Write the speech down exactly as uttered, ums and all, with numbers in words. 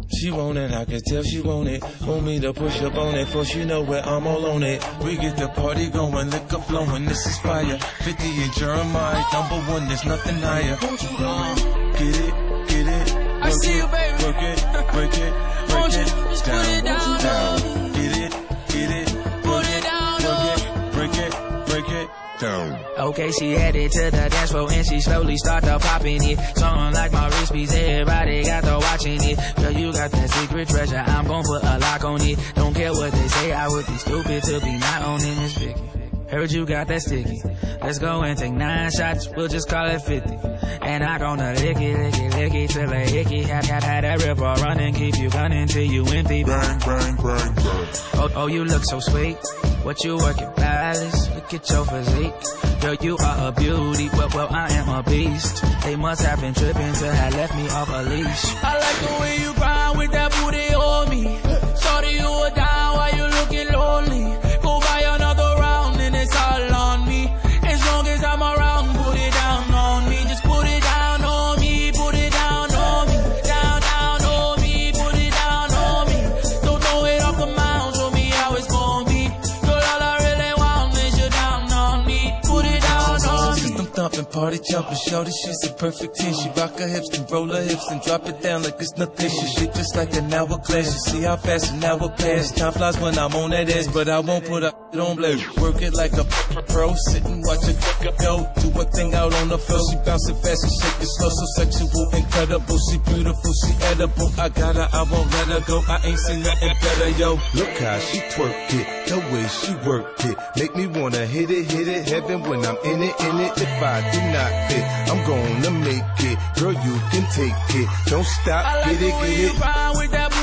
She want it, I can tell she want it. Want me to push up on it, for she know where I'm all on it. We get the party going, liquor flowing, this is fire. fifty and Jeremiah, number one, there's nothing higher. Get it, get it, I see you, baby. Work it, break it, break it, just down, put it down, down. Get it, get it, put it down, work it, break it, break it, down. Okay, she headed to the dance floor and she slowly started popping it. Something like my wrist piece, everybody got to watching it. Girl, you got that secret treasure, I'm gon' put a lock on it. Don't care what they say, I would be stupid to be not owning this Vicky. Heard you got that sticky. Let's go and take nine shots, we'll just call it fifty. And I gonna lick it, lick it, lick it till a hickey. Had, had, had that river running, keep you gunning till you empty. Bang, bang, bang, bang. Oh, oh, you look so sweet. What you working, palace? Look at your physique. Girl, you are a beauty, well, well, I am a beast. They must have been tripping to have left me off a leash. I like the way you grind with that booty on me. Shorty, you are down while you looking lonely. Go buy another round and it's all on me. As long as I'm around, put it down on me. Just put it down on me, put it down on me. Down, down on me, put it down on me. Don't throw it off the mound, show me how it's gonna be. Girl, all I really want is you down on me. Put it down on me. System thumping, party jumping, shorty, she's a perfect ten. She rock her hips and roll her hips and drop it down like it's nothing. She shake just like an hourglass. You see how fast an hour pass. Time flies when I'm on that ass, but I won't put up on blade. Work it like a pro, sit and watch it go. Do a thing out on the floor. She bouncing fast and shake it slow, so sexual, incredible. She beautiful, she edible. I got her, I won't let her go. I ain't seen nothing better, yo. Look how she twerk it, the way she work it. Make me wanna hit it, hit it, heaven when I'm in it, in it. If I do not fit, I'm gonna make it. Girl, you can take it. Don't stop, I like get it, the way get you it. grind with that